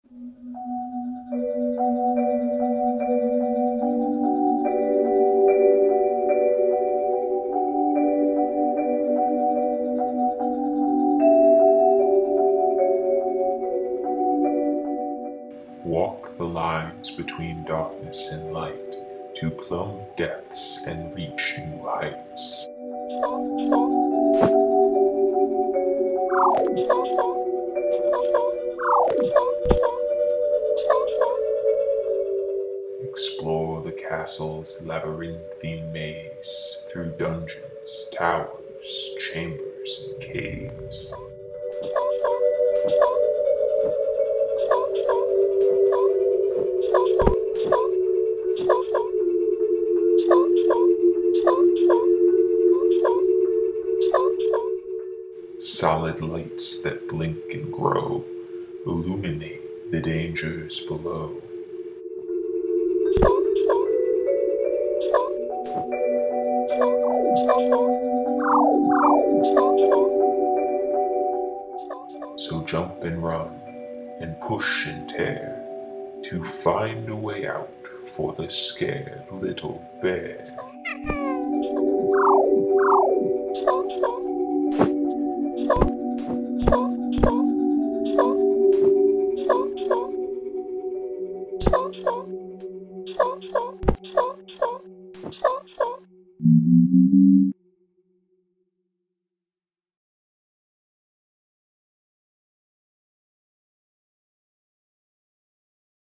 Walk the lines between darkness and light to plumb depths and reach new heights. Explore the castle's labyrinthine maze through dungeons, towers, chambers, and caves. Solid lights that blink and grow illuminate the dangers below. So jump and run and push and tear to find a way out for the scared little bear.